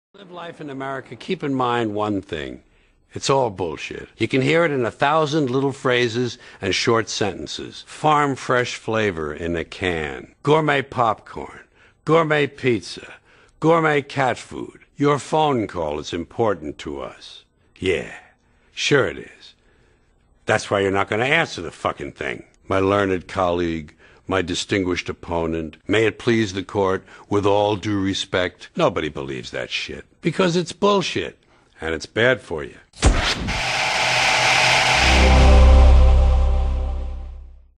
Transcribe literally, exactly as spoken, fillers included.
Live life in America, keep in mind one thing. It's all bullshit. You can hear it in a thousand little phrases and short sentences. Farm fresh flavor in a can. Gourmet popcorn. Gourmet pizza. Gourmet cat food. Your phone call is important to us. Yeah, sure it is. That's why you're not going to answer the fucking thing. My learned colleague, my distinguished opponent, may it please the court, with all due respect, nobody believes that shit. Because it's bullshit, and it's bad for you.